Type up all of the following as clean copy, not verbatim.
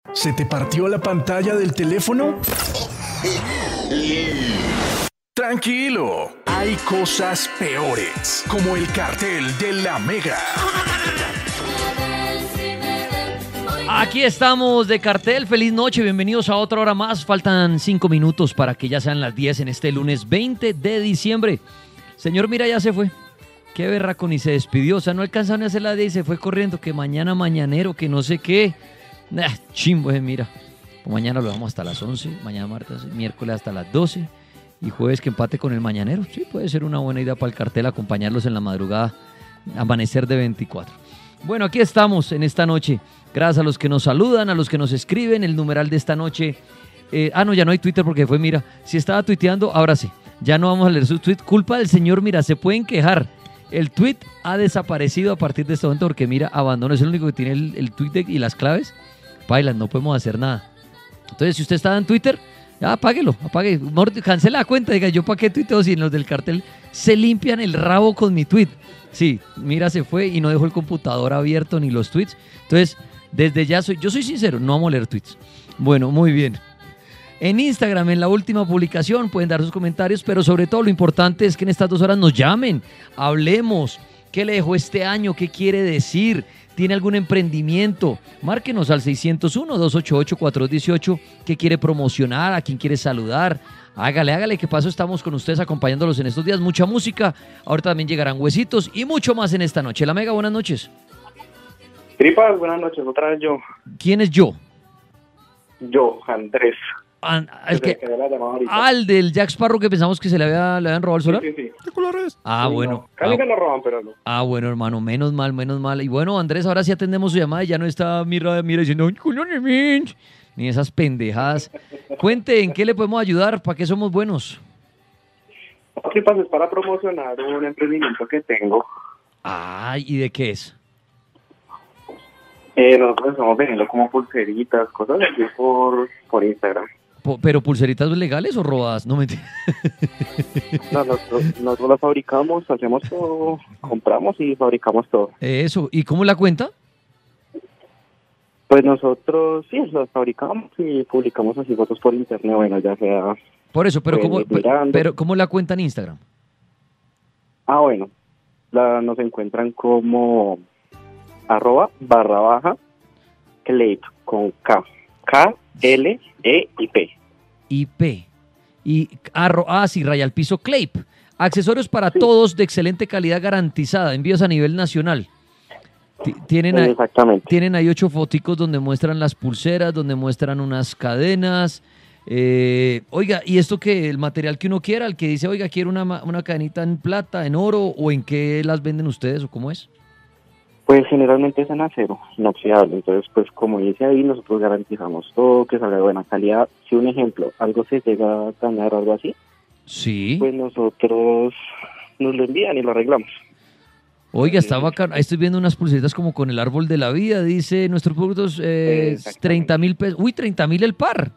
¿Se te partió la pantalla del teléfono? Tranquilo, hay cosas peores, como el cartel de la Mega. Aquí estamos de cartel, feliz noche, bienvenidos a otra hora más. Faltan 5 minutos para que ya sean las 10 en este lunes 20 de diciembre. Señor, mira, ya se fue. Qué berraco, ni se despidió, o sea, no alcanzaron a hacer la 10 y se fue corriendo, que mañana mañanero, que no sé qué. Chimbo, mira. Pues mañana lo vamos hasta las 11, mañana martes, miércoles hasta las 12 y jueves que empate con el mañanero. Sí, puede ser una buena idea para el cartel acompañarlos en la madrugada, amanecer de 24. Bueno, aquí estamos en esta noche. Gracias a los que nos saludan, a los que nos escriben. El numeral de esta noche. No, ya no hay Twitter porque fue, mira, si estaba tuiteando, ahora sí. Ya no vamos a leer su tweet. Culpa del señor, mira, se pueden quejar. El tweet ha desaparecido a partir de este momento porque, mira, abandonó. Es el único que tiene el tweet y las claves. Bailan, no podemos hacer nada. Entonces, si usted estaba en Twitter, ya apáguelo, apague. Cancela la cuenta, diga, yo para qué tuiteo si los del cartel se limpian el rabo con mi tweet. Sí, mira, se fue y no dejó el computador abierto ni los tweets. Entonces, desde ya yo soy sincero, no vamos a leer tweets. Bueno, muy bien. En Instagram, en la última publicación, pueden dar sus comentarios, pero sobre todo lo importante es que en estas 2 horas nos llamen, hablemos. ¿Qué le dejó este año? ¿Qué quiere decir? ¿Tiene algún emprendimiento? Márquenos al 601-288-4218. ¿Qué quiere promocionar? ¿A quién quiere saludar? Hágale, que paso estamos con ustedes acompañándolos en estos días. Mucha música, ahorita también llegarán huesitos y mucho más en esta noche. La Mega, buenas noches. Tripas, buenas noches, otra vez yo. ¿Quién es yo? Yo, Andrés. Al del Jack Sparrow que pensamos que le habían robado el solar. Sí. ¿Qué colores? Bueno. No. Casi me lo roban, pero no. Bueno, hermano, menos mal. Y bueno, Andrés, ahora sí atendemos su llamada y ya no está mira diciendo, ni esas pendejadas. Cuente, ¿en qué le podemos ayudar? ¿Para qué somos buenos? Tripas, es para promocionar un emprendimiento que tengo. ¿Y de qué es? Nosotros estamos vendiendo como pulseritas, cosas así por Instagram. ¿Pero pulseritas legales o robadas? No, mentira. No, nosotros las fabricamos, hacemos todo, compramos y fabricamos todo. Eso, ¿y cómo la cuenta? Pues nosotros sí, las fabricamos y publicamos así fotos por internet, bueno, ya sea... Por eso, pero ¿cómo la cuenta en Instagram? Bueno, nos encuentran como @_Cleip con K. K-L-E-I-P. IP. Sí, raya al piso Cleip. Accesorios para todos de excelente calidad garantizada. Envíos a nivel nacional. Exactamente. Tienen ahí 8 foticos donde muestran las pulseras, donde muestran unas cadenas. Oiga, ¿y esto qué? ¿El material que uno quiera? El que dice, oiga, quiero una cadenita en plata, en oro, o en qué las venden ustedes, o cómo es? Pues generalmente es en acero, inoxidable. Entonces, pues como dice ahí, nosotros garantizamos todo, que salga de buena calidad. Si un ejemplo, algo se llega a dañar o algo así, sí, pues nosotros nos lo envían y lo arreglamos. Oiga, está bacán. Ahí estoy viendo unas pulseritas como con el árbol de la vida. Dice, nuestros productos, 30,000 pesos. Uy, 30,000 el par.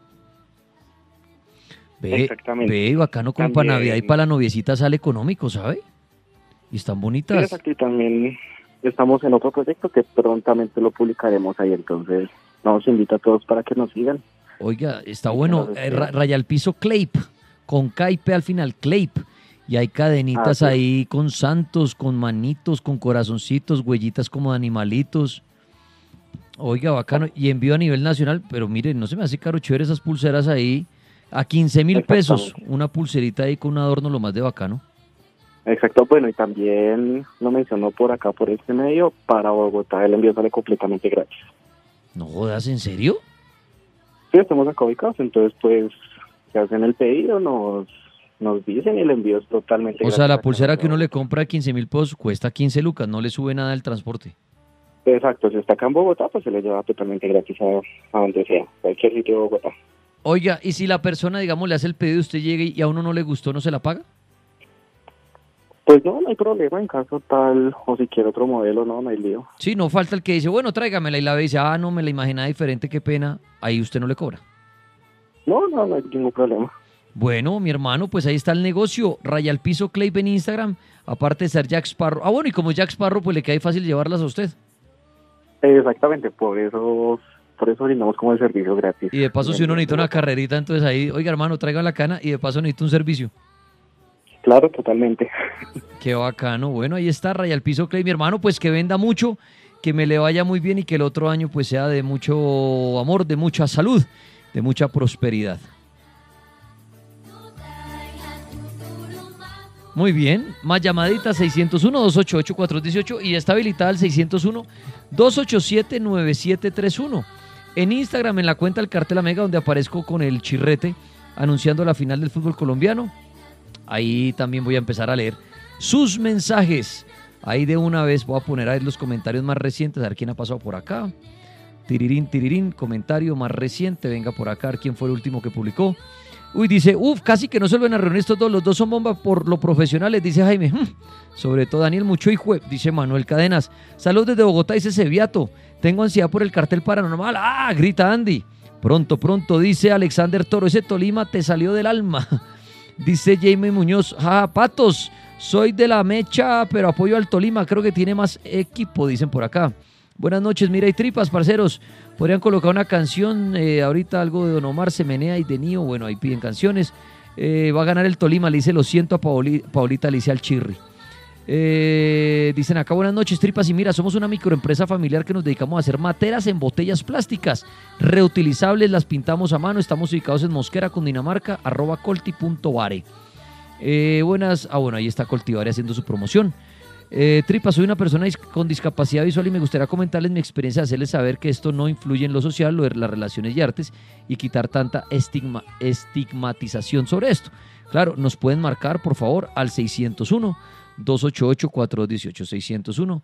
Ve, bacano, como para Navidad y para la noviecita sale económico, ¿sabe? Y están bonitas. Sí, exacto, y también... Estamos en otro proyecto que prontamente lo publicaremos ahí, entonces nos invito a todos para que nos sigan. Oiga, está bueno, raya al piso Cleip, con K y P al final, Cleip. Y hay cadenitas ahí con santos, con manitos, con corazoncitos, huellitas como de animalitos. Oiga, bacano. Y envío a nivel nacional, pero miren, no se me hace caro chévere esas pulseras ahí. A 15,000 pesos, una pulserita ahí con un adorno lo más de bacano. Exacto, bueno, y también lo mencionó por acá, por este medio, para Bogotá el envío sale completamente gratis. ¿No jodas, en serio? Sí, estamos acá ubicados, entonces pues, si hacen el pedido, nos dicen y el envío es totalmente gratis. O sea, la pulsera que uno le compra a 15,000 pesos cuesta 15 lucas, no le sube nada el transporte. Exacto, si está acá en Bogotá, pues se le lleva totalmente gratis a donde sea, cualquier sitio de Bogotá. Oiga, ¿y si la persona, digamos, le hace el pedido, usted llega y a uno no le gustó, no se la paga? Pues no hay problema en caso tal, o si quiere otro modelo, no hay lío. Sí, no falta el que dice, bueno, tráigamela, y la ve y dice, no, me la imaginaba diferente, qué pena, ahí usted no le cobra. No hay ningún problema. Bueno, mi hermano, pues ahí está el negocio, raya al piso Cleip en Instagram, aparte de ser Jack Sparrow. Bueno, y como Jack Sparrow, pues le queda fácil llevarlas a usted. Exactamente, por eso por eso brindamos como el servicio gratis. Y de paso, si uno necesita una carrerita, entonces ahí, oiga hermano, traiga la cana y de paso necesita un servicio. Claro, totalmente. Qué bacano. Bueno, ahí está Raya al Piso Clay, mi hermano, pues que venda mucho, que me le vaya muy bien y que el otro año pues sea de mucho amor, de mucha salud, de mucha prosperidad. Muy bien, más llamaditas 601-288-418 y está habilitada el 601-287-9731. En Instagram, en la cuenta del Cartel Amega, donde aparezco con el chirrete anunciando la final del fútbol colombiano. Ahí también voy a empezar a leer sus mensajes. Ahí de una vez voy a poner ahí los comentarios más recientes, a ver quién ha pasado por acá. Tirirín, comentario más reciente, venga por acá, a ver quién fue el último que publicó. Uy, dice, casi que no se vuelven a reunir estos dos, los dos son bombas por lo profesionales, dice Jaime. Sobre todo Daniel Mucho y dice Manuel Cadenas. Saludos desde Bogotá, dice Seviato. Tengo ansiedad por el cartel paranormal. Grita Andy. Pronto, dice Alexander Toro. Ese Tolima te salió del alma. Dice Jaime Muñoz. Patos, soy de la mecha, pero apoyo al Tolima. Creo que tiene más equipo, dicen por acá. Buenas noches, mira y tripas, parceros. Podrían colocar una canción, ahorita algo de Don Omar, se menea y de Nio. Bueno, ahí piden canciones. Va a ganar el Tolima, le dice lo siento a Paulita, le dice al Chirri. Dicen acá, buenas noches, tripas. Y mira, somos una microempresa familiar que nos dedicamos a hacer materas en botellas plásticas reutilizables, las pintamos a mano. Estamos ubicados en Mosquera, Cundinamarca, @colti.bare. Buenas, bueno, ahí está Coltivare haciendo su promoción. Tripa, soy una persona con discapacidad visual y me gustaría comentarles mi experiencia, hacerles saber que esto no influye en lo social, lo de las relaciones y artes, y quitar tanta estigmatización sobre esto. Claro, nos pueden marcar, por favor, al 601-288-4218,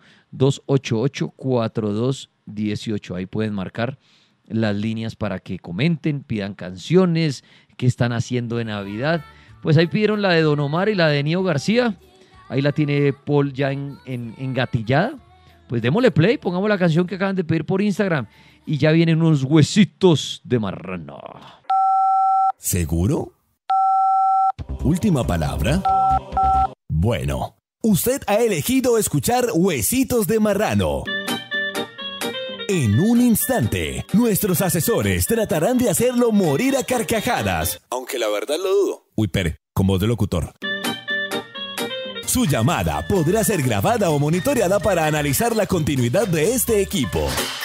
601-288-4218. Ahí pueden marcar las líneas para que comenten, pidan canciones, qué están haciendo de Navidad. Pues ahí pidieron la de Don Omar y la de Nio García. Ahí la tiene Paul ya engatillada. Pues démosle play, pongamos la canción que acaban de pedir por Instagram. Y ya vienen unos huesitos de marrano. ¿Seguro? ¿Última palabra? Bueno, usted ha elegido escuchar Huesitos de Marrano. En un instante, nuestros asesores tratarán de hacerlo morir a carcajadas. Aunque la verdad lo dudo. Uy, pere, con voz de locutor. Su llamada podrá ser grabada o monitoreada para analizar la continuidad de este equipo.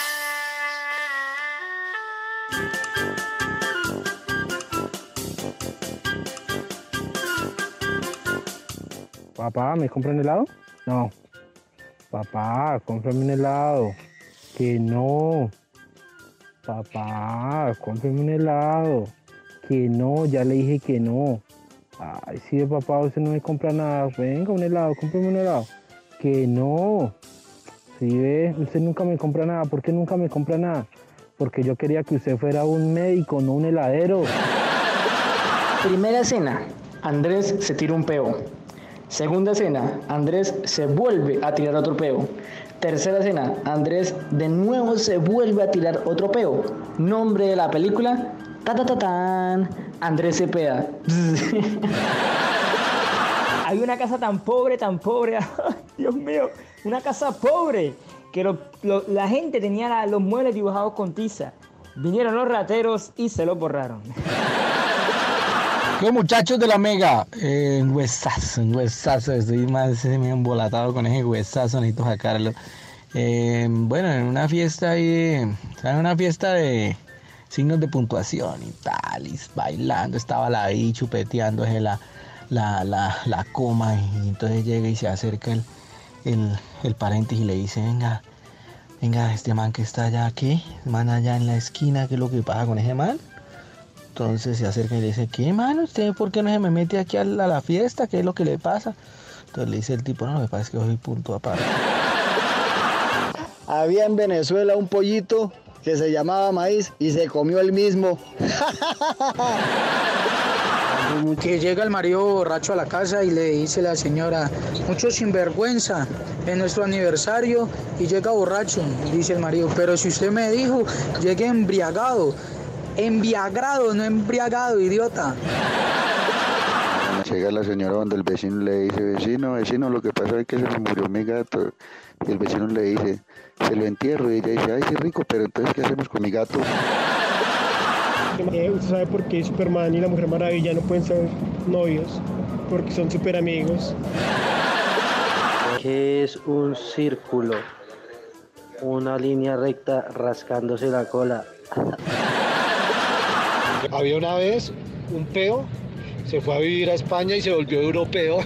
Papá, ¿me compran helado? No. Papá, cómprame un helado. Que no. Papá, cómprame un helado. Que no, ya le dije que no. Ay, sí, papá, usted no me compra nada. Venga, un helado, cómprame un helado. Que no. Sí, ve, usted nunca me compra nada. ¿Por qué nunca me compra nada? Porque yo quería que usted fuera un médico, no un heladero. Primera escena, Andrés se tira un peo. Segunda escena, Andrés se vuelve a tirar otro peo. Tercera escena, Andrés de nuevo se vuelve a tirar otro peo. Nombre de la película, ¡ta-ta-ta-tan! Andrés Cepeda. Hay una casa tan pobre, Dios mío, una casa pobre, que la gente tenía los muebles dibujados con tiza. Vinieron los rateros y se los borraron. Los muchachos de la Mega, un huesazo, estoy más embolatado con ese huesazo, necesito sacarlo. Bueno, en una fiesta de signos de puntuación y tal, y bailando, estaba la ahí chupeteándose la coma, y entonces llega y se acerca el pariente y le dice, venga, este man que está allá, ¿qué? El man allá en la esquina, ¿qué es lo que pasa con ese man? Entonces se acerca y le dice, ¿qué, man? ¿Usted por qué no se me mete aquí a la fiesta? ¿Qué es lo que le pasa? Entonces le dice el tipo, no, lo que pasa es que soy punto aparte. Había en Venezuela un pollito que se llamaba Maíz y se comió el mismo. Que llega el marido borracho a la casa y le dice a la señora, mucho sinvergüenza, es nuestro aniversario y llega borracho. Dice el marido, pero si usted me dijo, llegué embriagado, no embriagado, idiota. Llega la señora donde el vecino le dice, vecino, lo que pasa es que se me murió mi gato. Y el vecino le dice, se lo entierro. Y ella dice, ay, sí, rico, pero entonces, ¿qué hacemos con mi gato? ¿Usted sabe por qué Superman y la Mujer Maravilla no pueden ser novios? Porque son súper amigos. ¿Qué es un círculo? Una línea recta rascándose la cola. Había una vez un peo, se fue a vivir a España y se volvió europeo.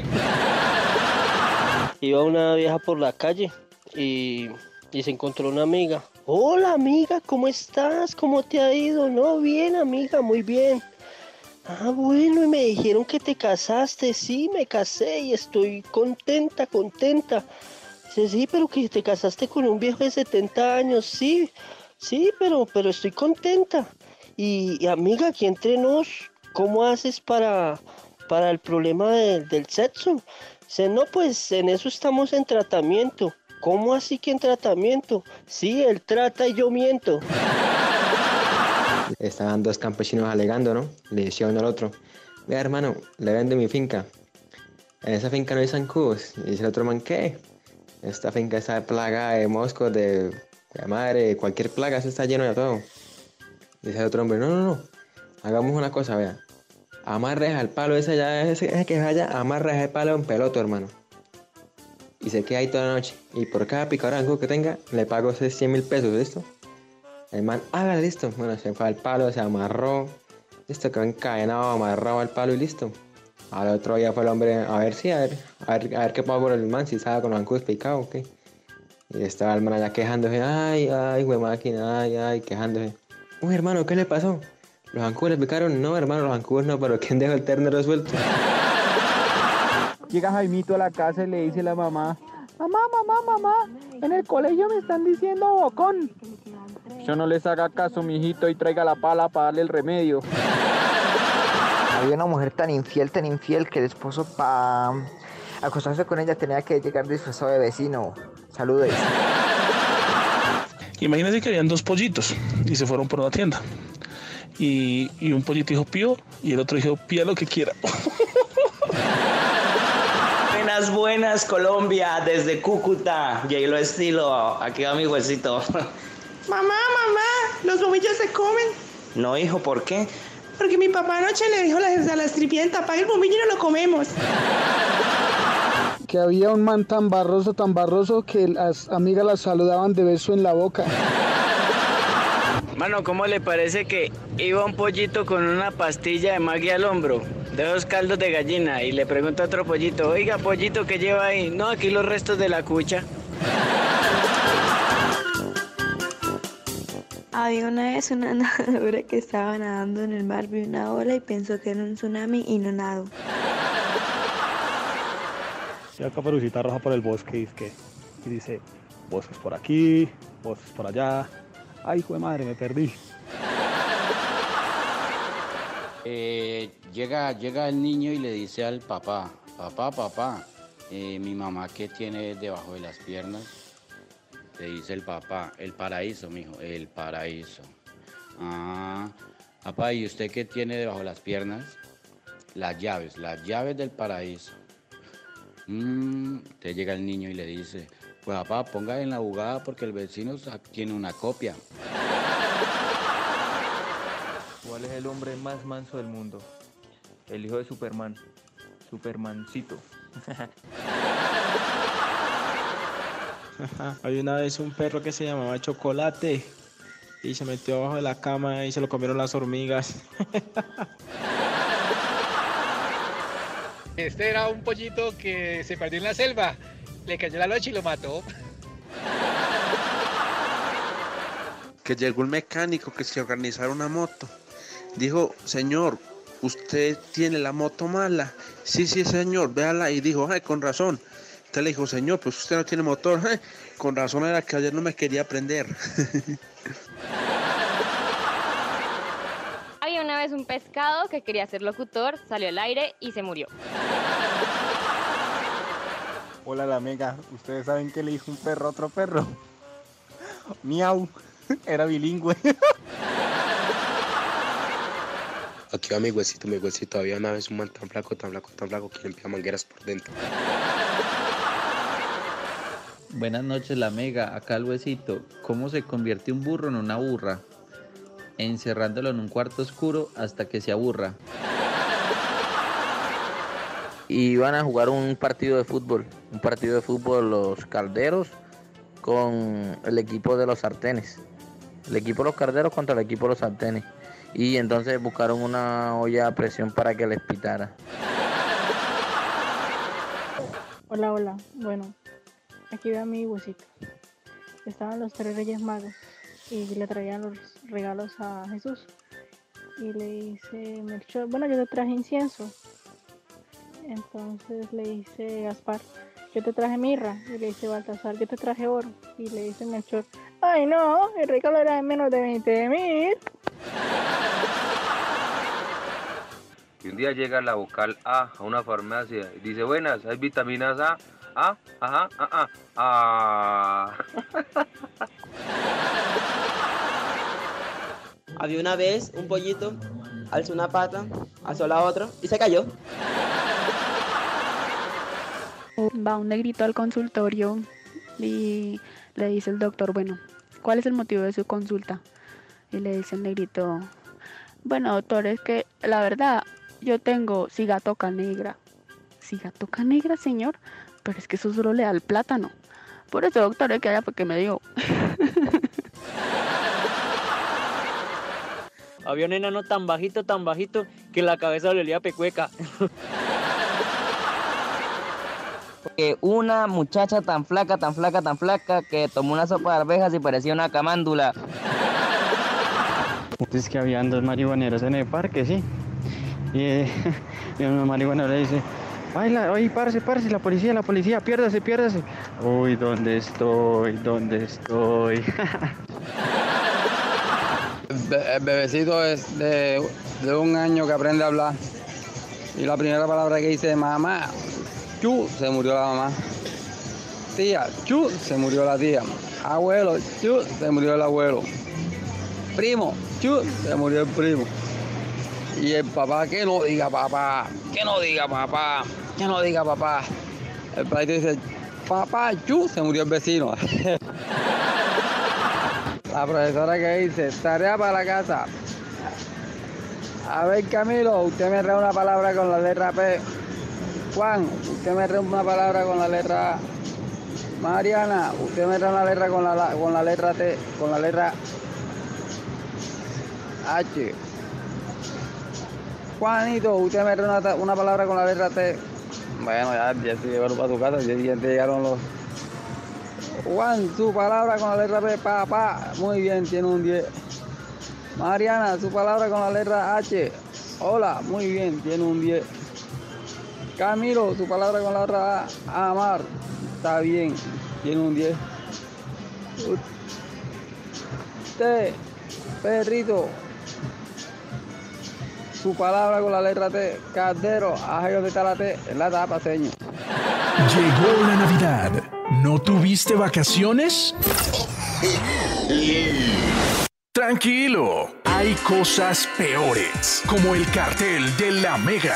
Iba una vieja por la calle y se encontró una amiga. Hola amiga, ¿cómo estás? ¿Cómo te ha ido? No, bien amiga, muy bien. Ah, bueno, y me dijeron que te casaste. Sí, me casé y estoy contenta. Dice, sí, pero que te casaste con un viejo de 70 años. Sí, pero estoy contenta. Y amiga, aquí entre nos, ¿cómo haces para el problema del sexo? Dice, no, pues en eso estamos en tratamiento. ¿Cómo así que en tratamiento? Sí, él trata y yo miento. Estaban dos campesinos alegando, ¿no? Le decía uno al otro, vea hermano, le vendo mi finca. En esa finca no hay zancudos. Y dice el otro man, ¿qué? Esta finca está plagada de moscos, de madre, cualquier plaga, eso está lleno de todo. Dice el otro hombre, no, hagamos una cosa, vea. Amarres al palo ese que vaya, amarres el palo en peloto, hermano. Y se queda ahí toda la noche. Y por cada picarango que tenga, le pago 100.000 pesos, ¿listo? El man, hágale, listo. Bueno, se fue al palo, se amarró. Listo, quedó encadenado, amarrado al palo y listo. Al otro día fue el hombre a ver qué pasó por el man, si estaba con los zancudos picados, ¿ok? Y estaba el man allá quejándose, ay, güey máquina, ay, quejándose. Uy, hermano, ¿qué le pasó? ¿Los zancudos le picaron? No, hermano, los zancudos no, pero ¿quién dejó el ternero suelto? Llega Jaimito a la casa y le dice a la mamá, mamá, en el colegio me están diciendo bocón. Yo no les haga caso, mijito, y traiga la pala para darle el remedio. Había una mujer tan infiel que el esposo para acostarse con ella tenía que llegar disfrazado de vecino. Saludos. Imagínense que habían dos pollitos y se fueron por una tienda. Y un pollito dijo pío y el otro dijo pía lo que quiera. Buenas Colombia, desde Cúcuta, J-Lo estilo, aquí va mi huesito. Mamá, ¿los bombillos se comen? No, hijo, ¿por qué? Porque mi papá anoche le dijo a la sirvienta, apaga el bombillo y no lo comemos. Que había un man tan barroso que las amigas las saludaban de beso en la boca. Mano, ¿cómo le parece que iba un pollito con una pastilla de Maggi al hombro, de 2 caldos de gallina, y le pregunta a otro pollito, oiga, pollito, ¿qué lleva ahí? No, aquí los restos de la cucha. Había una vez una nadadora que estaba nadando en el mar, vio una ola y pensó que era un tsunami y no nadó. Llega Caperucita Roja por el bosque y dice, bosques por aquí, bosques por allá. Ay, hijo de madre, me perdí. Llega el niño y le dice al papá, papá, mi mamá, ¿qué tiene debajo de las piernas? Le dice el papá, el paraíso, mijo, el paraíso. Ah, papá, ¿y usted qué tiene debajo de las piernas? Las llaves del paraíso. Te llega el niño y le dice, pues papá, ponga en la jugada porque el vecino tiene una copia. ¿Cuál es el hombre más manso del mundo? El hijo de Superman, Supermancito. Había una vez un perro que se llamaba Chocolate y se metió abajo de la cama y se lo comieron las hormigas. Este era un pollito que se perdió en la selva, le cayó la noche y lo mató. Que llegó un mecánico que se organizara una moto. Dijo, señor, ¿usted tiene la moto mala? Sí, señor, véala. Y dijo, ay, con razón. Usted le dijo, señor, pues usted no tiene motor. Ay, con razón era que ayer no me quería prender. Había una vez un pescado que quería ser locutor, salió al aire y se murió. Hola, la amiga. ¿Ustedes saben qué le dijo un perro a otro perro? Miau. Era bilingüe. Aquí va mi huesito, todavía una vez un man tan flaco, que limpia mangueras por dentro. Buenas noches, la Mega, acá el huesito. ¿Cómo se convierte un burro en una burra? Encerrándolo en un cuarto oscuro hasta que se aburra. Y van a jugar un partido de fútbol los calderos con el equipo de los sartenes. El equipo de los calderos contra el equipo de los sartenes. Y entonces buscaron una olla a presión para que les pitara. Hola, bueno, aquí va mi huesito. Estaban los 3 Reyes Magos y le traían los regalos a Jesús. Y le dice Melchor, bueno, yo te traje incienso. Entonces le dice Gaspar, yo te traje mirra. Y le dice Baltasar, yo te traje oro. Y le dice Melchor, ay no, el regalo era de menos de 20.000. Y un día llega la vocal A una farmacia y dice, buenas, ¿hay vitaminas A? A, ajá, Había una vez un pollito, alzó una pata, alzó la otra y se cayó. Va un negrito al consultorio y le dice el doctor, bueno, ¿cuál es el motivo de su consulta? Y le dice el negrito, bueno, doctor, es que la verdad, yo tengo cigatoca negra. ¿Cigatoca negra, señor? Pero es que eso solo le da el plátano. Por eso, doctor, es que allá porque me dio. Había un enano tan bajito, que la cabeza le olía a pecueca. Porque una muchacha tan flaca, que tomó una sopa de arvejas y parecía una camándula. Es que habían 2 marihuaneros en el parque, sí. Y un marihuanero le dice, ay, párese, la policía, piérdase. Uy, ¿dónde estoy? El bebecito es de 1 año que aprende a hablar. Y la primera palabra que dice mamá, chu, se murió la mamá. Tía, chu, se murió la tía. Abuelo, chu, se murió el abuelo. Primo, chu, se murió el primo. Y el papá, que no diga papá. El padre dice, papá, chu, se murió el vecino. La profesora que dice, tarea para la casa. A ver, Camilo, usted me trae una palabra con la letra P. Juan, usted me trae una palabra con la letra A. Mariana, usted me trae una letra con la letra T, con la letra H. Juanito, usted me trae una palabra con la letra T. Bueno, ya se llevaron para tu casa, ya llegaron los... Juan, su palabra con la letra P, papá. Muy bien, tiene un 10. Mariana, su palabra con la letra H. Hola, muy bien, tiene un 10. Camilo, su palabra con la letra A, amar. Está bien, tiene un 10. Usted, perrito, su palabra con la letra T, caldero. Ahí donde está la T, en la tapa, señor. Llegó la Navidad. ¿No tuviste vacaciones? Tranquilo, hay cosas peores, como el cartel de la Mega.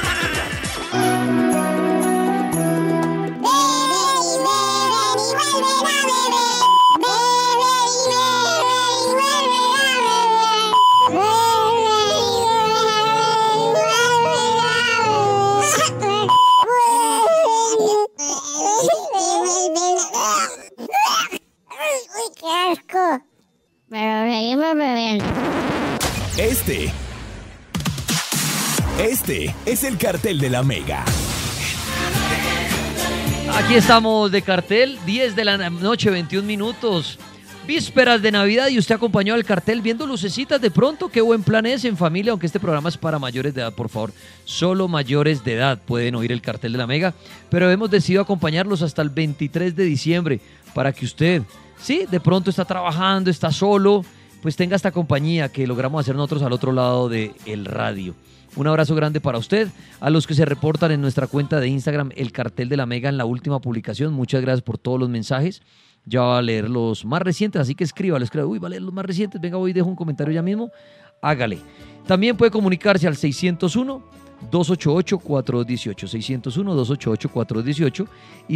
Este es el cartel de la Mega. Aquí estamos de cartel, 10 de la noche, 21 minutos. Vísperas de Navidad y usted acompañó al cartel viendo lucecitas de pronto. Qué buen plan es en familia, aunque este programa es para mayores de edad, por favor. Solo mayores de edad pueden oír el cartel de la Mega, pero hemos decidido acompañarlos hasta el 23 de diciembre para que usted, sí, de pronto está trabajando, está solo, pues tenga esta compañía que logramos hacer nosotros al otro lado del radio. Un abrazo grande para usted, a los que se reportan en nuestra cuenta de Instagram, el cartel de la Mega en la última publicación. Muchas gracias por todos los mensajes. Ya va a leer los más recientes, así que escriba. Uy, va a leer los más recientes. Venga, hoy dejo un comentario ya mismo. Hágale. También puede comunicarse al 601-288-4218, 601-288-4218 y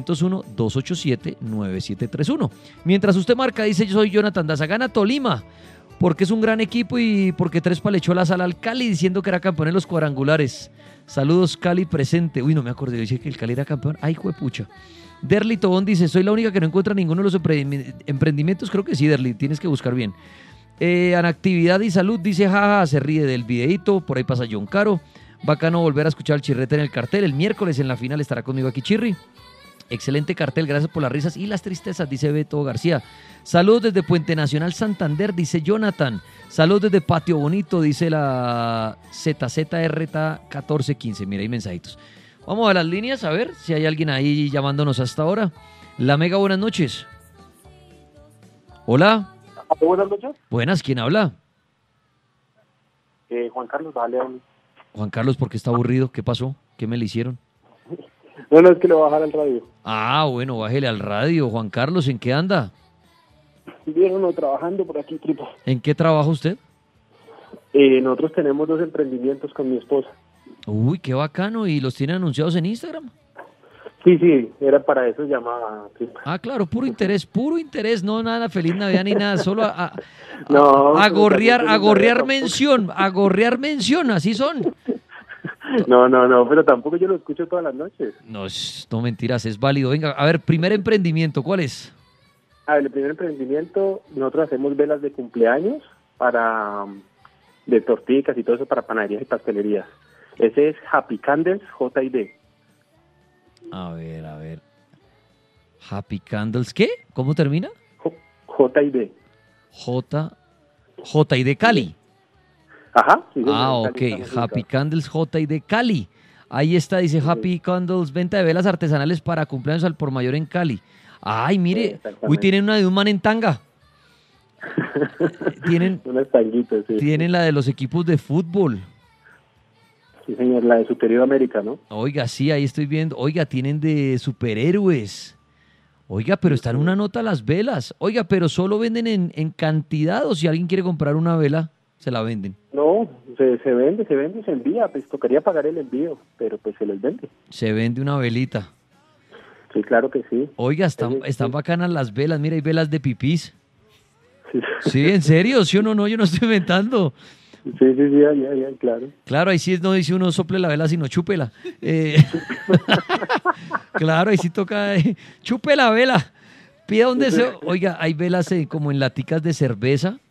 601-287-9731. Mientras usted marca, dice: yo soy Jonathan Daza, gana Tolima, porque es un gran equipo y porque Trespa le echó la sal al Cali diciendo que era campeón en los cuadrangulares. Saludos, Cali presente. Uy, no me acordé, yo dije que el Cali era campeón. Ay, juepucha. Derly Tobón dice: soy la única que no encuentra ninguno de los emprendimientos. Creo que sí, Derly, tienes que buscar bien. Actividad y salud dice: jaja, se ríe del videíto. Por ahí pasa John Caro. Bacano volver a escuchar el Chirrete en el cartel. El miércoles en la final estará conmigo aquí Chirri. Excelente cartel, gracias por las risas y las tristezas, dice Beto García. Saludos desde Puente Nacional Santander, dice Jonathan. Saludos desde Patio Bonito, dice la ZZRTA1415. Mira, hay mensajitos. Vamos a las líneas a ver si hay alguien ahí llamándonos hasta ahora. La Mega, buenas noches. Hola. Buenas noches. Buenas, ¿quién habla? Juan Carlos, dale. Juan Carlos, ¿por qué está aburrido? ¿Qué pasó? ¿Qué me le hicieron? No, es que le voy a bajar al radio. Ah, bueno, bájele al radio. Juan Carlos, ¿en qué anda? Bien, trabajando por aquí, tripa. ¿En qué trabaja usted? Nosotros tenemos 2 emprendimientos con mi esposa. Uy, qué bacano. ¿Y los tienen anunciados en Instagram? Sí, era para eso llamaba. Tripa. Ah, claro, puro interés, no nada, feliz Navidad ni nada, solo a gorrear mención, así son. No, pero tampoco yo lo escucho todas las noches. No mentiras, es válido. Venga, a ver, primer emprendimiento, ¿cuál es? A ver, el primer emprendimiento, nosotros hacemos velas de cumpleaños de torticas y todo eso para panaderías y pastelerías. Ese es Happy Candles JD. A ver. Happy Candles, ¿qué? ¿Cómo termina? JD. JD Cali. Ajá. Sí, ok. Happy Candles JD Cali. Ahí está, dice Happy Candles, venta de velas artesanales para cumpleaños al por mayor en Cali. Ay, mire, uy, tienen una de un man en tanga. Tienen unas tanguitas, sí. Tienen la de los equipos de fútbol. Sí, señor, la de Superior América, ¿no? Oiga, sí, ahí estoy viendo. Oiga, tienen de superhéroes. Oiga, pero están una nota las velas. Oiga, pero solo venden en cantidad, o si alguien quiere comprar una vela, se la venden. No, se vende y se envía. Pues tocaría pagar el envío, pero pues se les vende. Se vende una velita. Sí, claro que sí. Oiga, están bacanas las velas. Mira, hay velas de pipís. Sí, ¿en serio? ¿Sí o no? No, yo no estoy inventando. Sí, ya, claro. Claro, ahí sí no dice uno sople la vela, sino chúpela. Claro, ahí sí toca chupe la vela. Pida un deseo. Oiga, hay velas como en laticas de cerveza.